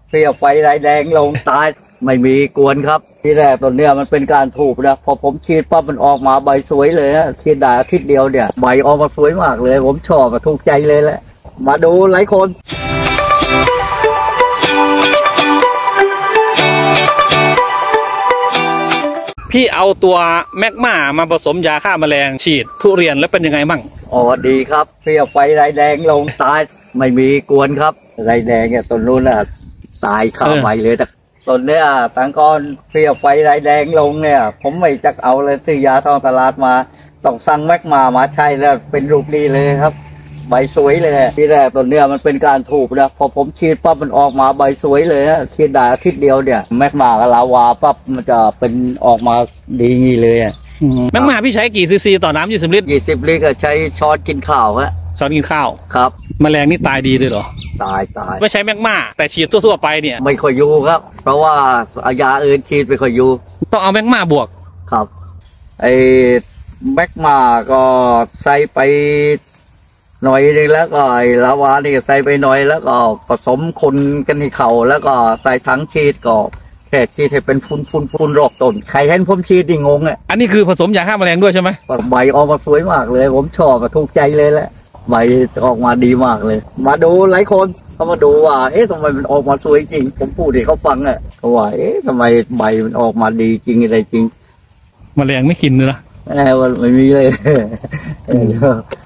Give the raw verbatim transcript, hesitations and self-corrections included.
เปรี้ยวไฟไรแดงลงตายไม่มีกวนครับที่แรกต้นเนี้ยมันเป็นการถูกนะพอผมฉีดปั๊บมันออกมาใบสวยเลยนะฉีดได้อาทิตย์เดียวเนี่ยใบออกมาสวยมากเลยผมชอบถูกใจเลยแหละมาดูหลายคนพี่เอาตัวแมกมามาผสมยาฆ่าแมลงฉีดทุเรียนแล้วเป็นยังไงบ้างอ๋อดีครับเปรี้ยวไฟไรแดงลงตายไม่มีกวนครับไรแดงเนี่ยต้นนู้นน่ะตายข้าวใบเลยแต่ต้นเนี้ยตั้งก้อนเปรี้ยวไฟไรแดงลงเนี่ยผมไม่จักเอาเลยซื้อยาทองตลาดมาต้องสั่งแมกมามาใช้แล้วเป็นรูปดีเลยครับใบสวยเลยที่แรกต้นเนี้ยมันเป็นการถูกนะพอผมฉีดปั๊บมันออกมาใบสวยเลยนะฉีดได้อาทิตย์เดียวเนี่ยแมกมากับลาวาปั๊บมันจะเป็นออกมาดีงี้เลยแมกมาพี่ใช้กี่ซีซีต่อน้ำยี่สิบลิตรยี่สิบลิตรก็ใช้ช้อนกินข้าวฮะช้อนกินข้าวครับแมลงนี่ตายดีเลยเหรอตายตายไม่ใช้แมกมาแต่ฉีดทั่วๆไปเนี่ยไม่ค่อยอยู่ครับเพราะว่ายาอื่นฉีดไม่ค่อยอยู่ต้องเอาแมกมาบวกครับไอ้แมกมาก็ใส่ไปหน่อยนึงแล้วก็ไอ้ลาวานี่ใส่ไปหน่อยแล้วก็ผสมคนกันในเข่าแล้วก็ใส่ถังฉีดก็แค่ฉีดให้เป็นฟุ้นฟุ้นฟุ้นรอบต้นใครเห็นผมฉีดนี่งงอ่ะอันนี้คือผสมยาฆ่าแมลงด้วยใช่ไหมใบออกมาสวยมากเลยผมชอบถูกใจเลยแหละใบออกมาดีมากเลยมาดูหลายคนเขามาดูว่าเอ๊ะทำไมมันออกมาสวยจริงผมพูดให้เขาฟังอ่ะเขาว่าเอ๊ะทำไมใบมันออกมาดีจริงอะไรจริงแมลงไม่กินเลยนะแอบไม่มีเลย